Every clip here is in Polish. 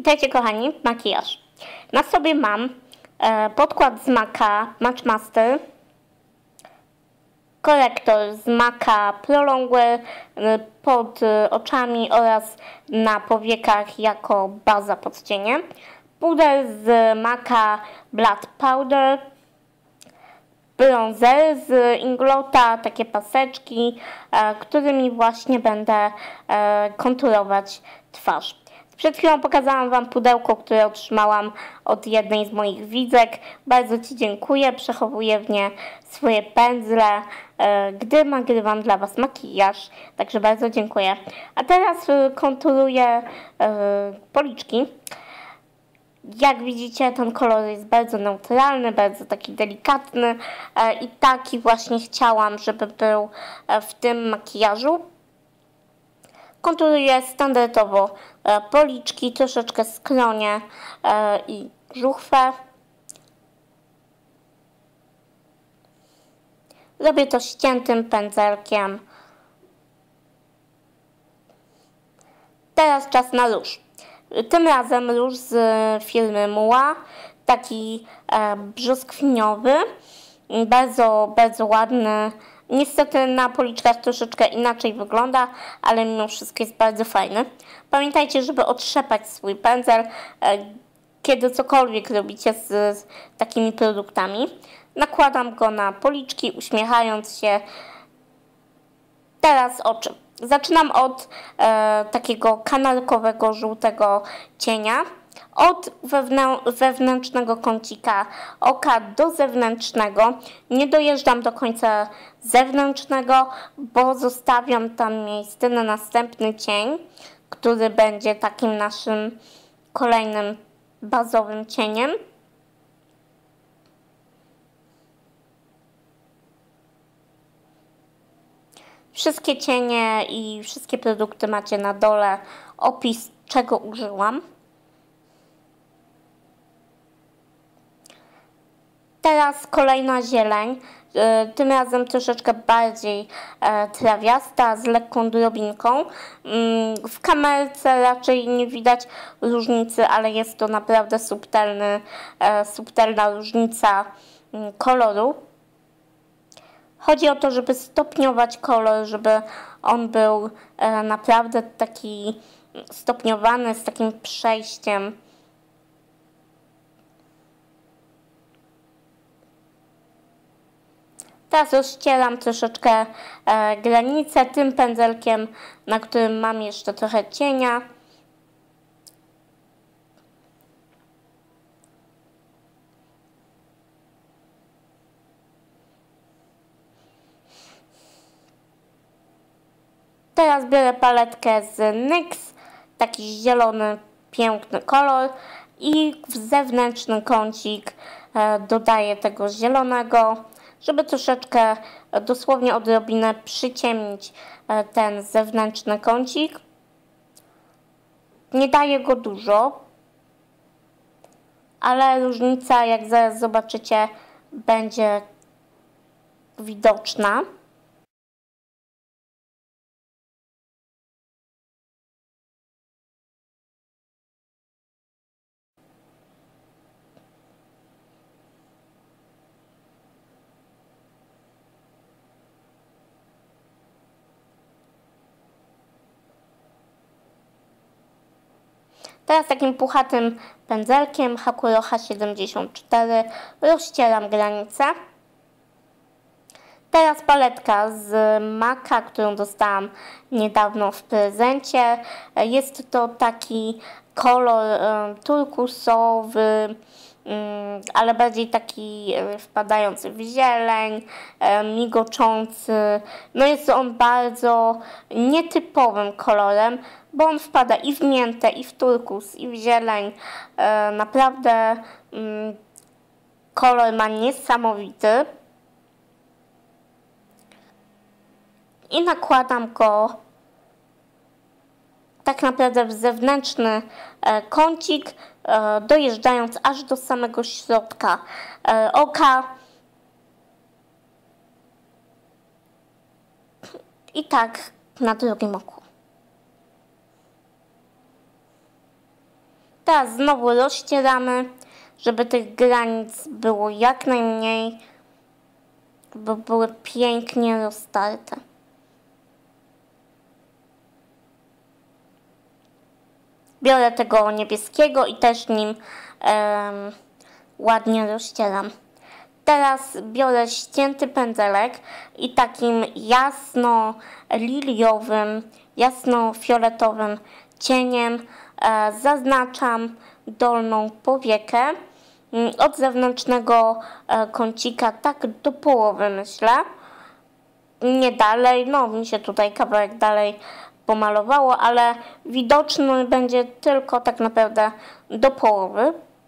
Witajcie kochani, makijaż. Na sobie mam podkład z MAC'a Match Master, korektor z MAC'a Prolongwear pod oczami oraz na powiekach jako baza pod cienie, puder z MAC'a Blood Powder, bronzer z Inglota, takie paseczki, którymi właśnie będę konturować twarz. Przed chwilą pokazałam Wam pudełko, które otrzymałam od jednej z moich widzek. Bardzo Ci dziękuję. Przechowuję w nie swoje pędzle, gdy nagrywam dla Was makijaż. Także bardzo dziękuję. A teraz konturuję policzki. Jak widzicie, ten kolor jest bardzo neutralny, bardzo taki delikatny i taki właśnie chciałam, żeby był w tym makijażu. Konturuję standardowo policzki, troszeczkę skronie i żuchwę. Robię to ściętym pędzelkiem. Teraz czas na róż. Tym razem róż z firmy Mua, taki brzoskwiniowy, bardzo ładny. Niestety na policzkach troszeczkę inaczej wygląda, ale mimo wszystko jest bardzo fajny. Pamiętajcie, żeby otrzepać swój pędzel, kiedy cokolwiek robicie z takimi produktami. Nakładam go na policzki, uśmiechając się. Teraz oczy. Zaczynam od takiego kanarkowego, żółtego cienia. Od wewnętrznego kącika oka do zewnętrznego. Nie dojeżdżam do końca zewnętrznego, bo zostawiam tam miejsce na następny cień, który będzie takim naszym kolejnym bazowym cieniem. Wszystkie cienie i wszystkie produkty macie na dole opis, czego użyłam. Teraz kolejna zieleń, tym razem troszeczkę bardziej trawiasta, z lekką drobinką. W kamerce raczej nie widać różnicy, ale jest to naprawdę subtelna różnica koloru. Chodzi o to, żeby stopniować kolor, żeby on był naprawdę taki stopniowany, z takim przejściem. Teraz rozcieram troszeczkę granicę tym pędzelkiem, na którym mam jeszcze trochę cienia. Teraz biorę paletkę z NYX, taki zielony, piękny kolor i w zewnętrzny kącik dodaję tego zielonego, żeby troszeczkę, dosłownie odrobinę przyciemnić ten zewnętrzny kącik. Nie daję go dużo, ale różnica, jak zaraz zobaczycie, będzie widoczna. Teraz takim puchatym pędzelkiem Hakuroha 74 rozcieram granicę. Teraz paletka z MAC'a, którą dostałam niedawno w prezencie. Jest to taki kolor turkusowy, ale bardziej taki wpadający w zieleń, migoczący. No jest on bardzo nietypowym kolorem, bo on wpada i w miętę, i w turkus, i w zieleń. Naprawdę kolor ma niesamowity. I nakładam go tak naprawdę w zewnętrzny kącik, dojeżdżając aż do samego środka oka. I tak na drugim oku. Teraz znowu rozcieramy, żeby tych granic było jak najmniej, by były pięknie roztarte. Biorę tego niebieskiego i też nim ładnie rozcieram. Teraz biorę ścięty pędzelek i takim jasno-liliowym, jasno-fioletowym cieniem zaznaczam dolną powiekę od zewnętrznego kącika tak do połowy, myślę. Nie dalej, no mi się tutaj kawałek dalej pomalowało, ale widoczny będzie tylko tak naprawdę do połowy.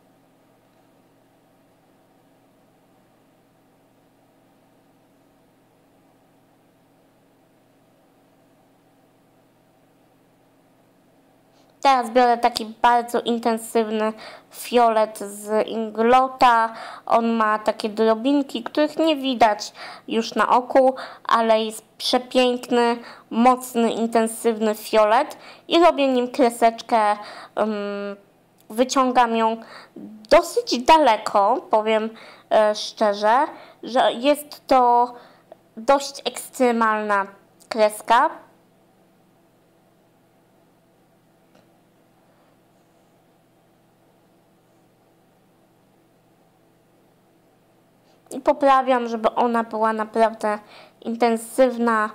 Teraz biorę taki bardzo intensywny fiolet z Inglota. On ma takie drobinki, których nie widać już na oku, ale jest przepiękny, mocny, intensywny fiolet i robię nim kreseczkę. Wyciągam ją dosyć daleko, powiem szczerze, że jest to dość ekstremalna kreska. I poprawiam, żeby ona była naprawdę intensywna.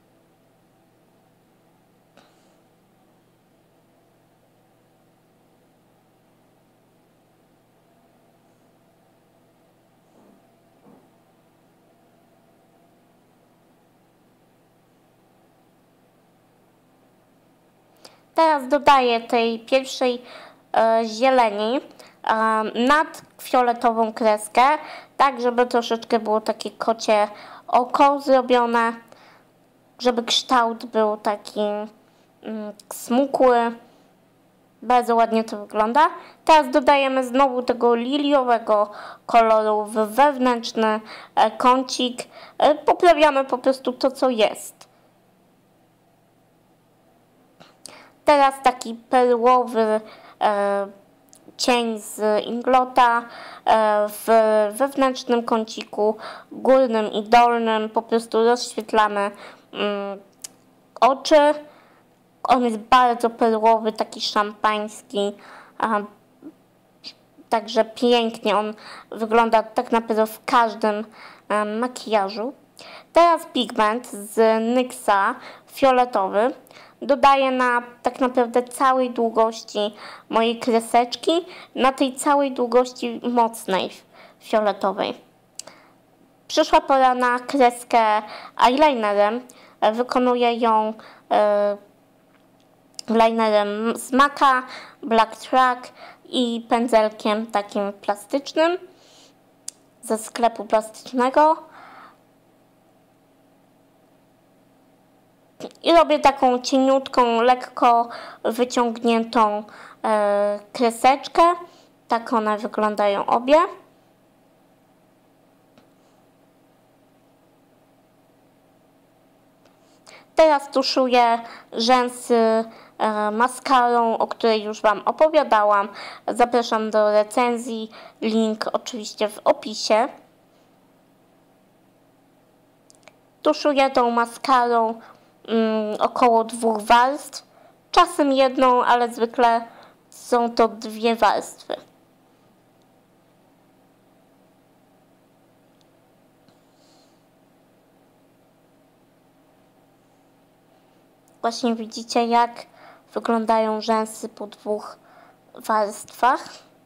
Teraz dodaję tej pierwszej zieleni nad fioletową kreskę, tak żeby troszeczkę było takie kocie oko zrobione, żeby kształt był taki smukły. Bardzo ładnie to wygląda. Teraz dodajemy znowu tego liliowego koloru w wewnętrzny kącik. Poprawiamy po prostu to, co jest. Teraz taki perłowy cień z Inglota w wewnętrznym kąciku górnym i dolnym. Po prostu rozświetlamy oczy. On jest bardzo perłowy, taki szampański. Także pięknie on wygląda tak naprawdę w każdym makijażu. Teraz pigment z NYXa fioletowy dodaję na tak naprawdę całej długości mojej kreseczki, na tej całej długości mocnej fioletowej. Przyszła pora na kreskę eyelinerem. Wykonuję ją linerem z MAC'a, Black Track i pędzelkiem takim plastycznym ze sklepu plastycznego. I robię taką cieniutką, lekko wyciągniętą kreseczkę. Tak one wyglądają obie. Teraz tuszuję rzęsy maskarą, o której już Wam opowiadałam. Zapraszam do recenzji, link oczywiście w opisie. Tuszuję tą maskarą około 2 warstw, czasem jedną, ale zwykle są to 2 warstwy. Właśnie widzicie, jak wyglądają rzęsy po 2 warstwach.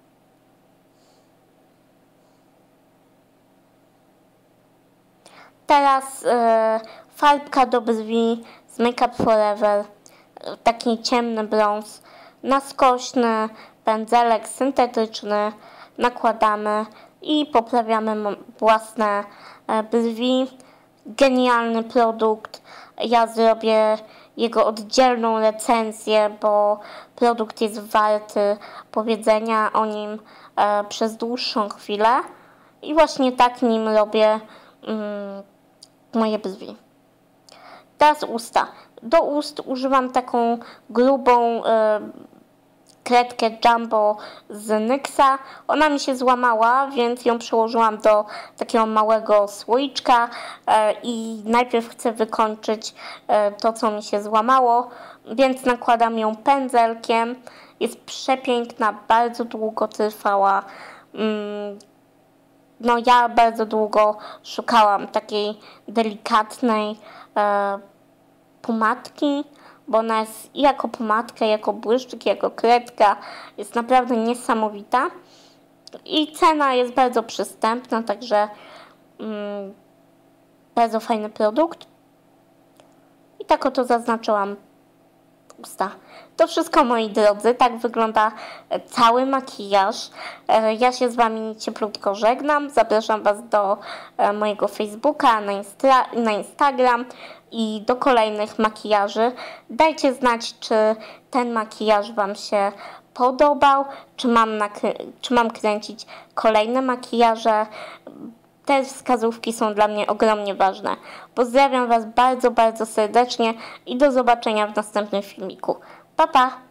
Teraz farbka do brwi z Make Up For Ever, taki ciemny brąz, na skośny pędzelek syntetyczny nakładamy i poprawiamy własne brwi. Genialny produkt. Ja zrobię jego oddzielną recenzję, bo produkt jest warty powiedzenia o nim przez dłuższą chwilę. I właśnie tak nim robię moje brwi. Teraz usta. Do ust używam taką grubą kredkę Jumbo z NYXa. Ona mi się złamała, więc ją przełożyłam do takiego małego słoiczka i najpierw chcę wykończyć to, co mi się złamało, więc nakładam ją pędzelkiem. Jest przepiękna, bardzo długo trwała. No ja bardzo długo szukałam takiej delikatnej pomadki, bo ona jest i jako pomadka, jako błyszczyk, jako kredka. Jest naprawdę niesamowita. I cena jest bardzo przystępna, także bardzo fajny produkt. I tak oto zaznaczyłam usta. To wszystko, moi drodzy. Tak wygląda cały makijaż. Ja się z Wami cieplutko żegnam. Zapraszam Was do mojego Facebooka, na Instagram i do kolejnych makijaży. Dajcie znać, czy ten makijaż Wam się podobał, czy mam kręcić kolejne makijaże. Te wskazówki są dla mnie ogromnie ważne. Pozdrawiam Was bardzo, bardzo serdecznie i do zobaczenia w następnym filmiku. Pa, pa!